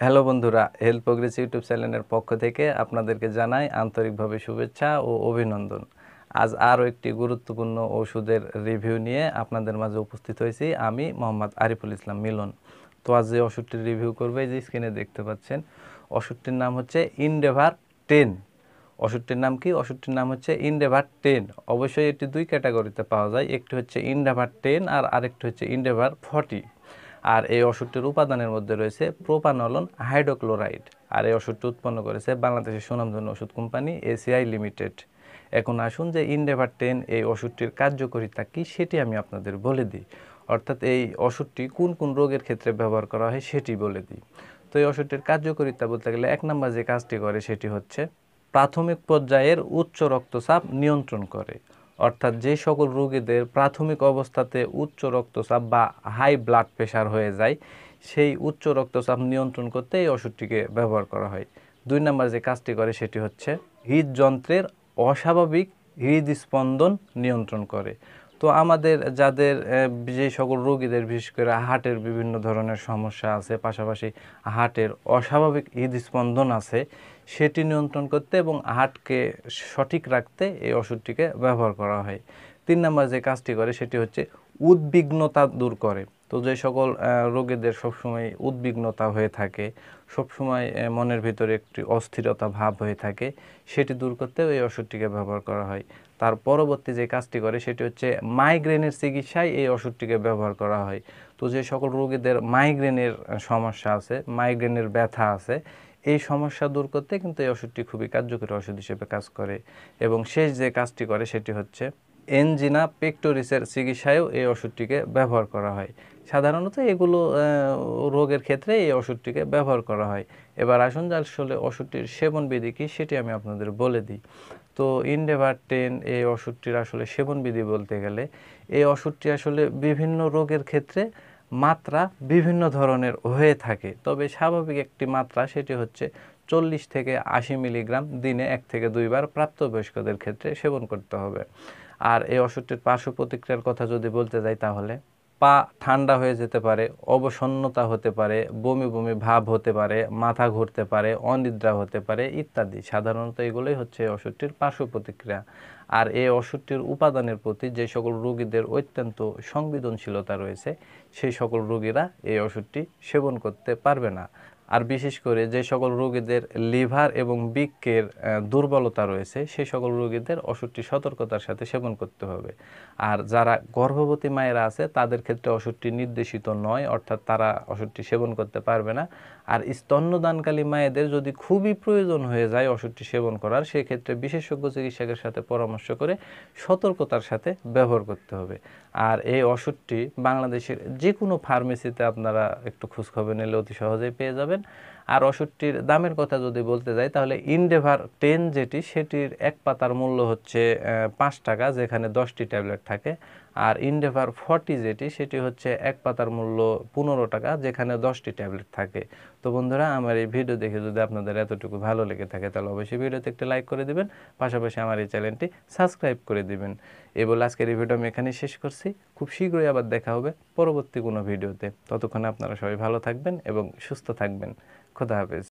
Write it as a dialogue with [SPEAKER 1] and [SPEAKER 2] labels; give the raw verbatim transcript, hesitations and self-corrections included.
[SPEAKER 1] Hello বন্ধুরা, health progress YouTube চ্যানেলের পক্ষ থেকে আপনাদেরকে জানাই আন্তরিকভাবে শুভেচ্ছা ও অভিনন্দন। আজ আরও একটি গুরুত্বপূর্ণ ওষুধের রিভিউ নিয়ে আপনাদের মাঝে উপস্থিত হয়েছি। আমি মোহাম্মদ আরিফুল ইসলাম মিলন। তো আজ যে ওষুধটির রিভিউ করবে, যে স্ক্রিনে দেখতে পাচ্ছেন, ওষুধটির নাম হচ্ছে ইনডেভার টেন। ওষুধটির নাম কি? ওষুধটির নাম হচ্ছে ইনডেভার টেন। অবশ্যই এটি দুই ক্যাটাগরিতে পাওয়া যায়, একটি হচ্ছে ইনডেভার টেন আর আরেকটি হচ্ছে ইনডেভার ফর্টি। আর এই ওষুধটির উপাদানের মধ্যে রয়েছে প্রোপানলন হাইড্রোক্লোরাইড। আর এই ওষুধটি উৎপন্ন করেছে বাংলাদেশের সুনামধন্য ওষুধ কোম্পানি এসিআই লিমিটেড। এখন আসুন যে ইনডেভার টেন এই ওষুধটির কার্যকারিতা কী সেটি আমি আপনাদের বলে দিই, অর্থাৎ এই ওষুধটি কোন কোন রোগের ক্ষেত্রে ব্যবহার করা হয় সেটি বলে দিই। তো এই ওষুধটির কার্যকারিতা বলতে গেলে এক নম্বর যে কাজটি করে সেটি হচ্ছে প্রাথমিক পর্যায়ের উচ্চ রক্তচাপ নিয়ন্ত্রণ করে। অর্থাৎ যে সকল রোগীদের প্রাথমিক অবস্থাতে উচ্চ রক্তচাপ বা হাই ব্লাড প্রেশার হয়ে যায়, সেই উচ্চ রক্তচাপ নিয়ন্ত্রণ করতে এই ওষুধটিকে ব্যবহার করা হয়। দুই নম্বর যে কাজটি করে সেটি হচ্ছে হৃদযন্ত্রের অস্বাভাবিক হৃদস্পন্দন নিয়ন্ত্রণ করে। তো আমাদের যাদের যে সকল রোগীদের বিশেষ করে হার্টের বিভিন্ন ধরনের সমস্যা আছে, পাশাপাশি হার্টের অস্বাভাবিক হৃদস্পন্দন আছে, সেটি নিয়ন্ত্রণ করতে এবং হার্টকে সঠিক রাখতে এই ওষুধটিকে ব্যবহার করা হয়। তিন নম্বর যে কাজটি করে সেটি হচ্ছে উদ্বিগ্নতা দূর করে। তো যে সকল রোগীদের সবসময় উদ্বিগ্নতা হয়ে থাকে, সবসময় মনের ভিতরে একটি অস্থিরতা ভাব হয়ে থাকে, সেটি দূর করতেও এই ওষুধটিকে ব্যবহার করা হয়। তার পরবর্তী যে কাজটি করে সেটি হচ্ছে মাইগ্রেনের চিকিৎসায় এই ওষুধটিকে ব্যবহার করা হয়। তো যে সকল রোগীদের মাইগ্রেনের সমস্যা আছে, মাইগ্রেনের ব্যথা আছে, এই সমস্যা দূর করতে কিন্তু এই ওষুধটি খুবই কার্যকরী ওষুধ হিসেবে কাজ করে। এবং শেষ যে কাজটি করে সেটি হচ্ছে এনজিনা পেক্টোরিসের চিকিৎসায়ও এই ওষুধটিকে ব্যবহার করা হয়। সাধারণত এগুলো রোগের ক্ষেত্রে এই ওষুধটিকে ব্যবহার করা হয়। এবার আসুন যে আসলে ওষুধটির সেবনবিধি কী সেটি আমি আপনাদের বলে দিই। তো ইনডেভার টেন এই ওষুধটির আসলে সেবনবিধি বলতে গেলে, এই ওষুধটি আসলে বিভিন্ন রোগের ক্ষেত্রে মাত্রা বিভিন্ন ধরনের হয়ে থাকে। তবে স্বাভাবিক একটি মাত্রা সেটি হচ্ছে চল্লিশ থেকে আশি মিলিগ্রাম দিনে এক থেকে দুইবার প্রাপ্তবয়স্কদের ক্ষেত্রে সেবন করতে হবে। আর এই ওষুধটির পার্শ্ব প্রতিক্রিয়ার কথা যদি বলতে যাই, তাহলে পা ঠান্ডা হয়ে যেতে পারে, অবসন্নতা হতে পারে, বমি বমি ভাব হতে পারে, মাথা ঘুরতে পারে, অনিদ্রা হতে পারে ইত্যাদি। সাধারণত এগুলোই হচ্ছে এই ওষুধটির পার্শ্ব প্রতিক্রিয়া। আর এই ওষুধটির উপাদানের প্রতি যে সকল রোগীদের অত্যন্ত সংবেদনশীলতা রয়েছে, সেই সকল রোগীরা এই ওষুধটি সেবন করতে পারবে না। আর বিশেষ করে যে সকল রোগীদের লিভার এবং বৃক্কের দুর্বলতা রয়েছে, সেই সকল রোগীদের ওষুধটি সতর্কতার সাথে সেবন করতে হবে। আর যারা গর্ভবতী মায়েরা আছে তাদের ক্ষেত্রে ওষুধটি নির্দেশিত নয়, অর্থাৎ তারা ওষুধটি সেবন করতে পারবে না। আর স্তন্যদানকালী মায়েদের যদি খুবই প্রয়োজন হয়ে যায় ওষুধটি সেবন করার, সেক্ষেত্রে বিশেষজ্ঞ চিকিৎসকের সাথে পরামর্শ করে সতর্কতার সাথে ব্যবহার করতে হবে। আর এই ওষুধটি বাংলাদেশের যে কোনো ফার্মেসিতে আপনারা একটু খোঁজখবর নিলে অতি সহজেই পেয়ে যাবেন। আর ওষুধটির দামের কথা যদি বলতে যাই, তাহলে ইনডেভার টেন যেটি, সেটির এক পাতার মূল্য হচ্ছে পাঁচ টাকা, যেখানে দশটি ট্যাবলেট থাকে। আর ইনডেভার ফর্টি যেটি, সেটি হচ্ছে এক পাতার মূল্য পনেরো টাকা, যেখানে দশটি ট্যাবলেট থাকে। তো বন্ধুরা, আমার এই ভিডিও দেখে যদি আপনাদের এতটুকু ভালো লেগে থাকে, তাহলে অবশ্যই ভিডিওতে একটি লাইক করে দিবেন, পাশাপাশি আমার এই চ্যানেলটি সাবস্ক্রাইব করে দিবেন। এই বলে আজকের এই ভিডিও আমি এখানেই শেষ করছি। খুব শীঘ্রই আবার দেখা হবে পরবর্তী কোনো ভিডিওতে। ততক্ষণে আপনারা সবাই ভালো থাকবেন এবং সুস্থ থাকবেন। খোদা হাফেজ।